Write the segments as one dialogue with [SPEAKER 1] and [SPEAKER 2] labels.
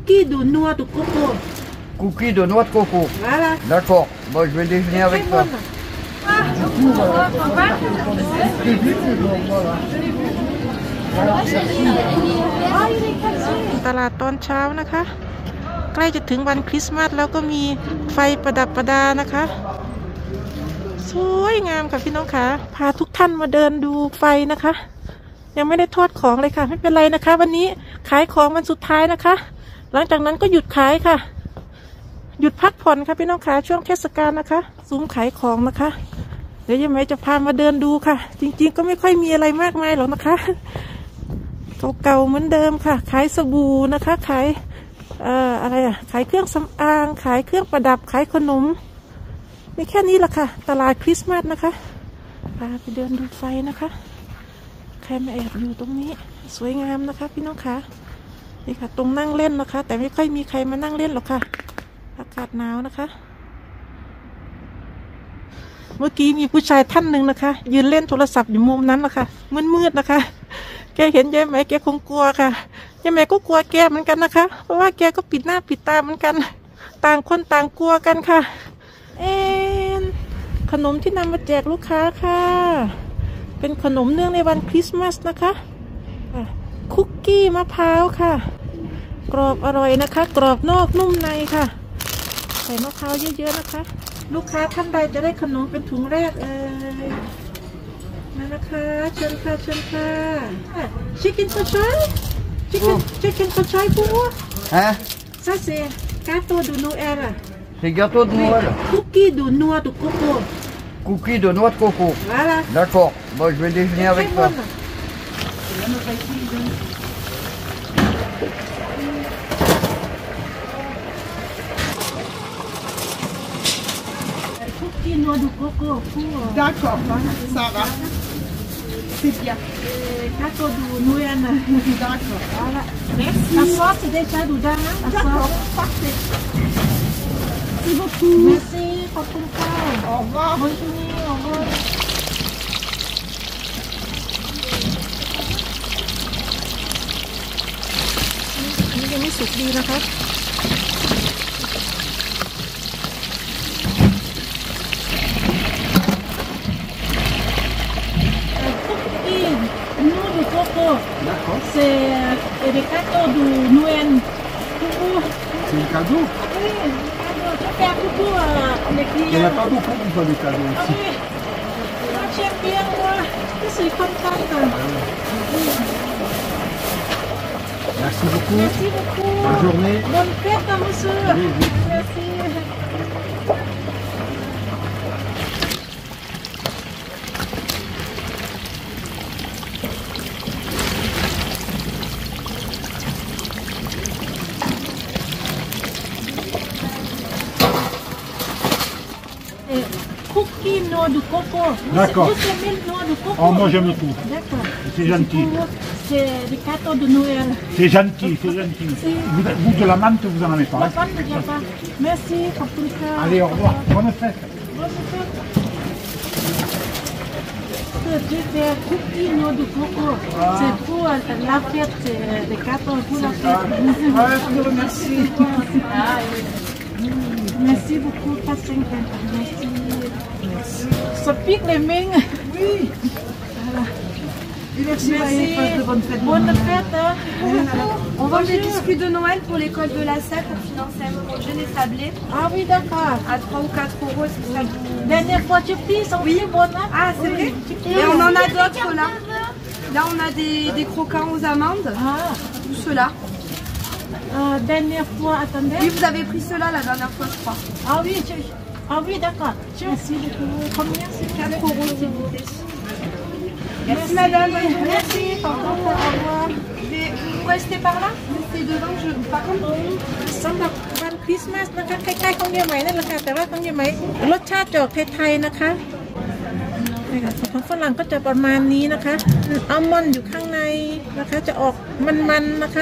[SPEAKER 1] cookies de noix de coco.
[SPEAKER 2] Cookies de noix de coco.
[SPEAKER 1] Voilà.
[SPEAKER 2] D'accord. Bon, je vais déjeuner avec toi.
[SPEAKER 3] ตลาดตอนเช้านะคะใกล้จะถึงวันคริสต์มาสแล้วก็มีไฟประดับประดานะคะสวยงามค่ะพี่น้องค่ะพาทุกท่านมาเดินดูไฟนะคะยังไม่ได้ทอดของเลยค่ะไม่เป็นไรนะคะวันนี้ขายของวันสุดท้ายนะคะหลังจากนั้นก็หยุดขายค่ะหยุดพักผ่อนค่ะพี่น้องค่ะช่วงเทศกาลนะคะซุ้มขายของนะคะเดี๋ยวยายไหมจะพามาเดินดูค่ะจริงๆก็ไม่ค่อยมีอะไรมากมายหรอกนะคะเก่าๆเหมือนเดิมค่ะขายสบู่นะคะขายอะไรขายเครื่องสำอางขายเครื่องประดับขายขนมมีแค่นี้แหละค่ะตลาดคริสต์มาสนะคะพาไปเดินดูไฟนะคะใครมาแอบอยู่ตรงนี้สวยงามนะคะพี่น้องค่ะนี่ค่ะตรงนั่งเล่นนะคะแต่ไม่ค่อยมีใครมานั่งเล่นหรอกค่ะอากาศหนาวนะคะเมื่อกี้มีผู้ชายท่านหนึ่งนะคะยืนเล่นโทรศัพท์อยู่มุมนั้นนะคะมืดๆนะคะแกเห็นยายไหมแกคงกลัวค่ะยายไหมก็กลัวแกเหมือนกันนะคะเพราะว่าแกก็ปิดหน้าปิดตาเหมือนกันต่างคนต่างกลัวกันค่ะขนมที่นำมาแจกลูกค้าค่ะเป็นขนมเนื่องในวันคริสต์มาสนะคะคุกกี้มะพร้าวค่ะกรอบอร่อยนะคะกรอบนอกนุ่มในค่ะใส่มะพร้าวเยอะๆนะคะลูกค้าท่านใดจะได้ขนมเป็นถุงแรกมานะคะเชิญค่ะเชิญค่ะchicken pochai chicken pochai pour moi
[SPEAKER 2] Hein?
[SPEAKER 1] ça c'est gâteau de Noël
[SPEAKER 2] C'est gâteau de Noël.
[SPEAKER 1] cookies de noix de coco
[SPEAKER 2] Cookies de noix de coco.
[SPEAKER 1] voilà
[SPEAKER 2] D'accord. Bon, je vais déjeuner avec toi.
[SPEAKER 1] Cookies noix de coco pour
[SPEAKER 4] D'accord, ça va. C'est bien.
[SPEAKER 1] gâteau de Noël
[SPEAKER 4] D'accord.
[SPEAKER 1] voilà
[SPEAKER 4] Merci.
[SPEAKER 1] la sauce c'est déjà dedans la
[SPEAKER 4] D'accord,
[SPEAKER 1] sauce
[SPEAKER 4] parfait. Merci beaucoup.
[SPEAKER 1] merci ขอบคุณค่ะ
[SPEAKER 4] Au revoir.
[SPEAKER 1] bonne journée au revoir
[SPEAKER 3] อันนี้ยังไม่สุกดีนะคะ
[SPEAKER 1] noix de coco
[SPEAKER 4] D'accord.
[SPEAKER 1] c'est des gâteaux de Noël coucou
[SPEAKER 4] C'est un cadeau.
[SPEAKER 1] oui je fais un coucou à les
[SPEAKER 4] Il n'y en
[SPEAKER 1] clients
[SPEAKER 4] a pas beaucoup qui font des cadeaux
[SPEAKER 1] ah
[SPEAKER 4] ici.
[SPEAKER 1] oui moi j'aime bien moi je suis contente
[SPEAKER 4] Merci beaucoup.
[SPEAKER 1] merci beaucoup
[SPEAKER 4] Bonne journée.
[SPEAKER 1] bonne fête à monsieur
[SPEAKER 4] Oui, oui.
[SPEAKER 1] merci cookies noix de coco.
[SPEAKER 4] D'accord.
[SPEAKER 1] Vous aimez le noix de coco?
[SPEAKER 4] Oh, moi j'aime tout.
[SPEAKER 1] D'accord.
[SPEAKER 4] C'est gentil.
[SPEAKER 1] C'est des gâteaux de Noël.
[SPEAKER 4] C'est gentil, c'est gentil. Vous de la menthe, vous en avez pas.
[SPEAKER 1] La
[SPEAKER 4] Hein?
[SPEAKER 1] panne ne vient pas. Merci, Kapunka.
[SPEAKER 4] Allez, au revoir. Bonne fête.
[SPEAKER 1] Bonne fête. J'ai fait cookies noix de coco. C'est pour la fête, c'est des gâteaux pour la fête.
[SPEAKER 4] Je te remercie.
[SPEAKER 1] Merci beaucoup, Passion. Merci. Ça pique les mains.
[SPEAKER 4] Oui.
[SPEAKER 1] Merci.
[SPEAKER 4] Bonne fête.
[SPEAKER 1] Bonne fête. Hein.
[SPEAKER 5] On vend des biscuits de Noël pour l'école de la SEC pour financer un projet des sablés
[SPEAKER 1] Ah oui, d'accord.
[SPEAKER 5] à 3 ou 4 euros. Est-ce que ça vous...
[SPEAKER 1] Dernière fois, tu pris, sont oui. bonnes. Hein?
[SPEAKER 5] Ah, c'est vrai. Et on en a d'autres là. Là, on a des croquants aux amandes.
[SPEAKER 1] Ah.
[SPEAKER 5] Ou ceux-là.
[SPEAKER 1] Dernière fois, attendez.
[SPEAKER 5] Oui, vous avez pris ceux-là la dernière fois, je crois.
[SPEAKER 1] Ah oui, d'accord. Merci beaucoup. Combien c'est
[SPEAKER 5] 4 euros, s'il vous plaît. Merci, madame.
[SPEAKER 1] Merci. Au revoir.
[SPEAKER 5] Vous restez par là. Restez devant. Par contre,
[SPEAKER 1] สำหรับวันคริสต์มาสนะคะคล้ายๆของยายไหมนั่นแหละค่ะแต่ว่าของยายไหมรสชาติจะออกไทยๆนะคะนี่ค่ะของฝรั่งก็จะประมาณนี้นะคะอัลมอนด์อยู่ข้างในนะคะจะออกมันๆนะคะ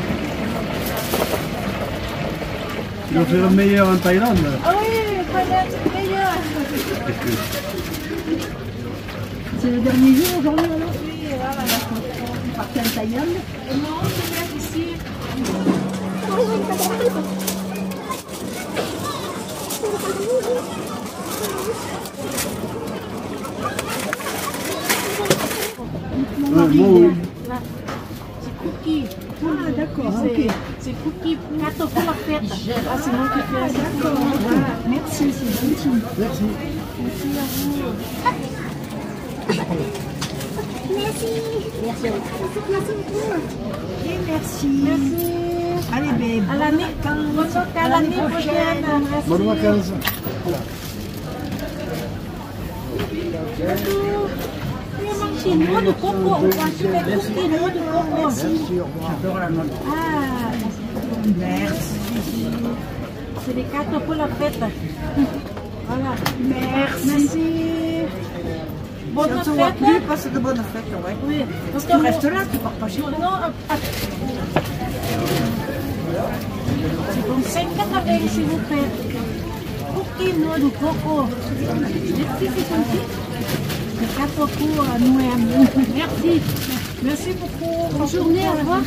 [SPEAKER 4] Ils ont fait le meilleur en Thaïlande.
[SPEAKER 1] Ah oui, Thaïlande, c'est meilleur. C'est le dernier jour aujourd'hui, alors? Oui, voilà. Vous partez en Thaïlande? Non, je viens ici. cookie gâteau pour la fête. Ah, c'est moi qui fais ça. Merci, c'est gentil. Merci. Merci à vous. Merci. Merci à vous. Merci beaucoup. Et merci. Merci. Allez, bébé. À l'année. À l'année prochaine. Bonne vacances. C'est noix de coco. On va faire cookie noix de coco. Merci. Ah, merci. C'est des gâteaux pour la fête. Voilà. Merci. Bonne fête.
[SPEAKER 6] Plus passe de bonnes fêtes, ouais.
[SPEAKER 1] Oui. Parce
[SPEAKER 6] Tu restes là, tu pars pas chez toi.
[SPEAKER 1] Non, c'est comme 50 avec, s'il vous plaît. Cookie noix de coco. Le gâteau pour Noël. Merci. Merci beaucoup. Bonne journée. Au revoir.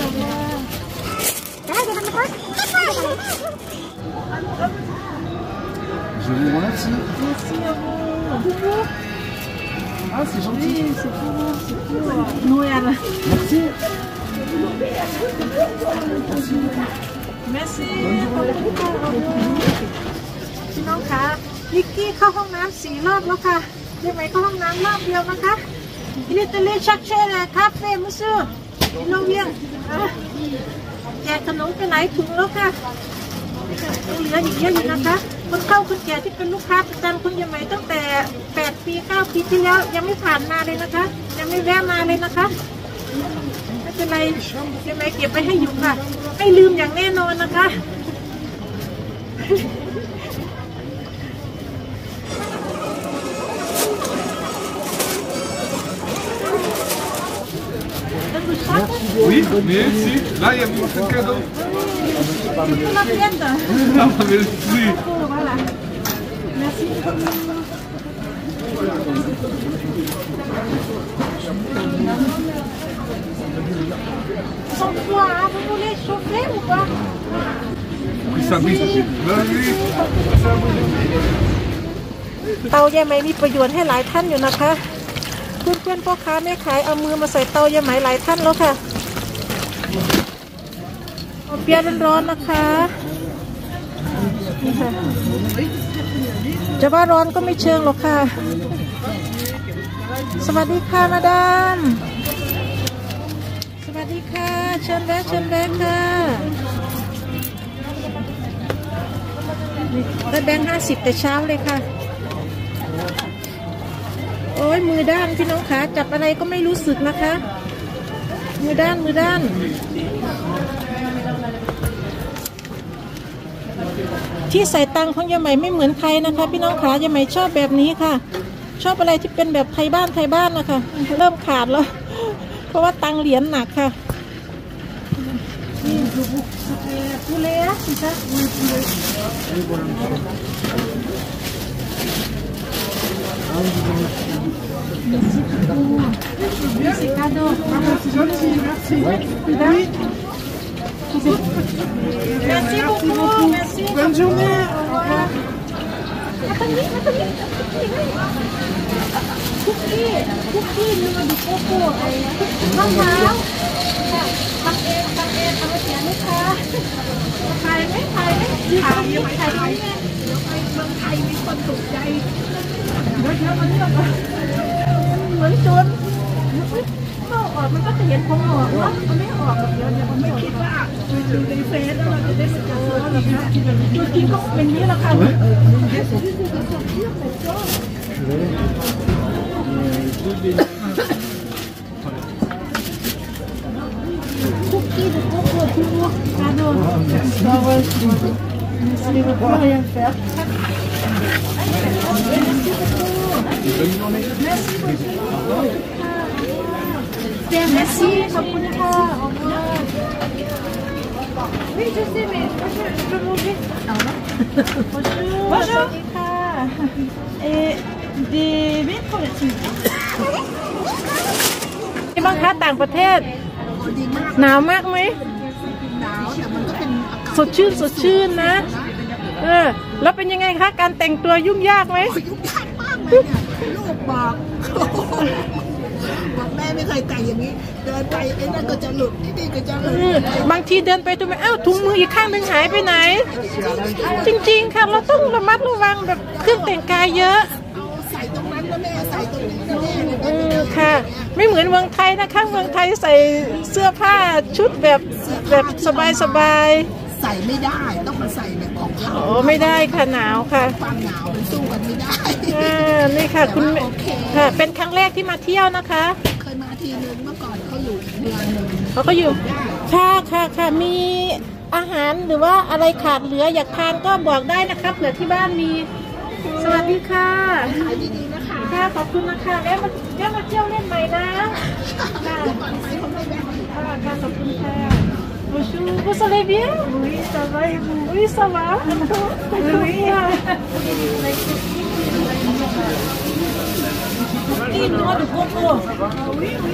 [SPEAKER 6] Je vous remercie.
[SPEAKER 1] Merci à vous.
[SPEAKER 6] Ah, c'est gentil.
[SPEAKER 1] Oui, c'est pour Noël.
[SPEAKER 6] Merci.
[SPEAKER 1] Merci. พี่น้องคะนิกกี้เข้าห้องน้ำ4 รอบแล้วค่ะได้ไหมเข้าห้องน้ำรอบเดียวนะคะอิลิตาลีชักเช่เลยคาเฟ่มุซูอิโนเวียงแจกขนมไปหลายถุงแล้วค่ะเหลืออีกเยอะอยู่นะคะคนเข้าคนแก่ที่เป็นลูกค้าประจำคุณยายไหมตั้งแต่8 ปี 9 ปีที่แล้วยังไม่ผ่านมาเลยนะคะยังไม่แวะมาเลยนะคะไม่เป็นไรยายไหมเก็บไปให้อยู่ค่ะไม่ลืมอย่างแน่นอนนะคะ
[SPEAKER 7] Oui, mais si. Là, il y a un cadeau.
[SPEAKER 1] La viande.
[SPEAKER 7] Ah, merci.
[SPEAKER 1] Voilà. Merci. Sans quoi, hein? Vous voulez chauffer ou pas?
[SPEAKER 7] Oui, ça brille. Oui.
[SPEAKER 1] เตายายไหมมีประโยชน์ให้หลายท่านอยู่นะคะเพื่อนๆพ่อค้าแม่ขายเอามือมาใส่เตายายไหมหลายท่านแล้วค่ะเอาเปี๊ยะร้อนๆนะคะนี่ค่ะจะว่าร้อนก็ไม่เชิงหรอกค่ะสวัสดีค่ะมาดามสวัสดีค่ะเชิญแวะค่ะได้แบงค์50แต่เช้าเลยค่ะโอ้ยมือด้านพี่น้องขาจับอะไรก็ไม่รู้สึกนะคะมือด้านที่ใส่ตังของยายไหมไม่เหมือนใครนะคะพี่น้องขายายไหมชอบแบบนี้ค่ะชอบอะไรที่เป็นแบบไทยบ้านนะคะเริ่มขาดแล้วเพราะว่าตังเหรียญหนักค่ะปูเล่สิคะC'est cadeau. C'est gentil, merci. Oui. Merci beaucoup. Merci. Bonne journée. Au revoir. Attendez. Cookie, noix de coco. มะพร้าวทำเองเอาไปแจกลูกค้าขายไหมขายเมืองไทยมีคนถูกใจเดี๋ยวมันเหมือนโจรเมื่อออกมันก็จะเห็นผมออกเนาะมันไม่ออกเดี๋ยวมันไม่คิดว่าอยู่ในเฟซแล้วเราจะได้เจอหรอกนะตัวจริงก็เป็นนี้แหละค่ะคุกกี้de coco pour cadeau. Ça va. Merci beaucoup. Rien faire. Merci. Au revoir. Oui, je sais, mais je peux manger. Bonjour. Et des vitres là-dessus. ที่บ้านค้าต่างประเทศหนาวมากไหมสดชื่นนะแล้วเป็นยังไงคะการแต่งตัวยุ่งยากไหมยุ่งยากมากเลยเนี่ยลูกบอกแม่
[SPEAKER 6] ม่ไม่เคยแต่งอย่างนี้ เดินไปไอ้นั่นก็จะหลุดไอ้นี่ก็จะหลุด
[SPEAKER 3] บางทีเดินไปตรงไหนอ้าวถุงมืออีกข้างหนึงหายไปไหน จริงๆค่ะเราต้องระมัดระวังแบบเครื่องแต่งกายเยอะ
[SPEAKER 6] เอาใส่ตรงนั้นนะแม่ใส่ตรงนี้นะแม่เนี่ย
[SPEAKER 3] ค่ะ ไม่เหมือนเมืองไทยนะคะเมืองไทยใส่เสื้อผ้าชุดแบบสบาย
[SPEAKER 6] ใส่ไม่ได้ต้องมาใส่แบบของ
[SPEAKER 3] ๆ
[SPEAKER 6] เขา
[SPEAKER 3] อ๋อไม่ได้ค่ะหนาวค่ะ
[SPEAKER 6] ความหนาวมันสู้กันไม่ได้
[SPEAKER 3] นี่ค่ะคุณค่ะเป็นครั้งแรกที่มาเที่ยวนะคะ
[SPEAKER 6] เคยมาทีนึงเมื่อก่อนเขาอยู่เดือนหนึ่ง
[SPEAKER 3] เขาก็อยู่ค่ะมีอาหารหรือว่าอะไรขาดเหลืออยากทานก็บอกได้นะคะเผื่อที่บ้านมี สวัสดีค่ะ
[SPEAKER 6] ขายดีๆนะคะ
[SPEAKER 3] ค่ะขอบคุณนะคะแล้วมาเที่ยวเล่นใหม่นะค่ะ
[SPEAKER 6] ก่อนไปเขาไม่แบ่ง
[SPEAKER 3] ค่ะขอบคุณค่ะ Bonjour, vous allez bien? Oui, ça va et vous? Oui, ça va. Oui. Et noix de coco. Oui, oui.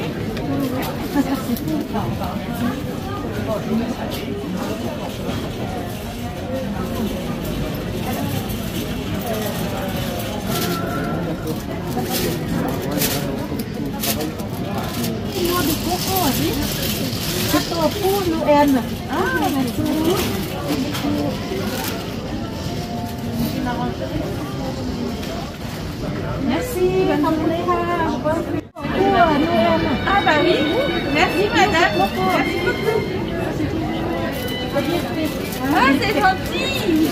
[SPEAKER 3] Noix de coco, oui. C'est au pour Noël. Ah, d'accord. Merci, bonne journée. Pour Noël. Ah bah oui. Merci madame. Merci beaucoup. Ah, c'est gentil.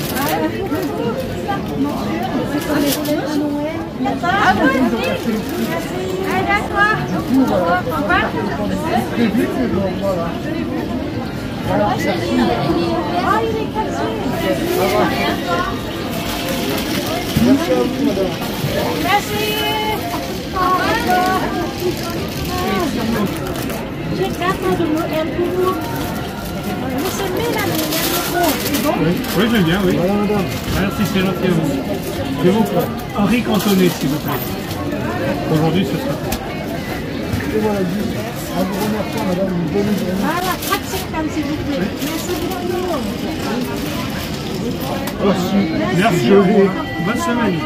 [SPEAKER 3] Ah, vous aussi. Merci. Ah, d'accord. Au revoir. Ah, il est cassé. Merci. J'ai 4 de Noël pour vous. Vous aimez la Noël c'est bon?
[SPEAKER 4] Oui, j'aime bien, oui. Merci, c'est gentil. Je vous Henri Cantonné, s'il vous plaît. Aujourd'hui, ce sera.
[SPEAKER 3] Voilà, 4,50 s'il vous plaît. Merci beaucoup.
[SPEAKER 4] Merci. Bonne semaine.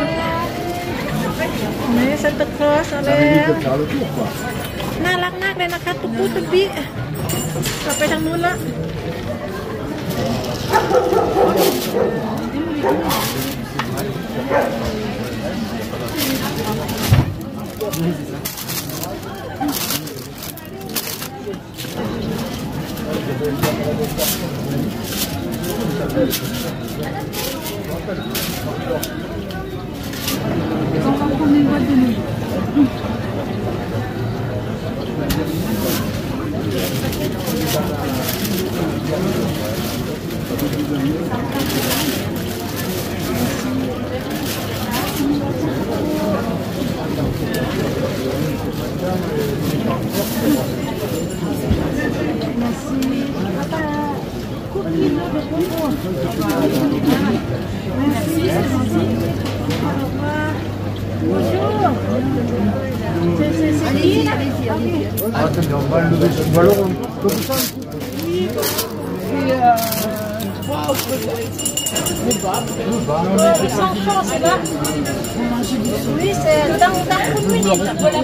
[SPEAKER 3] Mais Santa Claus แล้วน่ารักมากเลยนะคะตุ๊กตุ๊กตุ๊กปิ๊กลับไปทางนู้นละc'est là. Oui, c'est dans une minute. Voilà,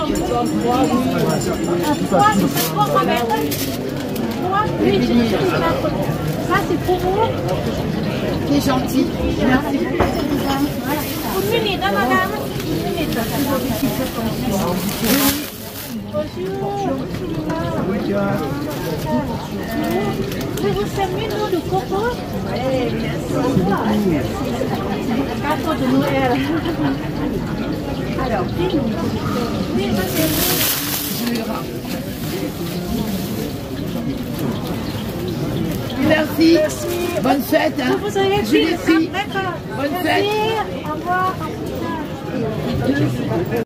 [SPEAKER 3] oui, ça c'est pour vous.
[SPEAKER 6] C'est gentil. Merci.
[SPEAKER 3] Une minute, hein, madame. Une minute. Bonjour. Vous aimez l'eau de coco? Oui, bien sûr. 4 de Noël. Alors, oui, ça c'est
[SPEAKER 6] Merci. Bonne fête. Hein.
[SPEAKER 3] vous avez pris. D'accord.
[SPEAKER 6] Bonne
[SPEAKER 3] Merci.
[SPEAKER 6] fête.
[SPEAKER 3] Au revoir.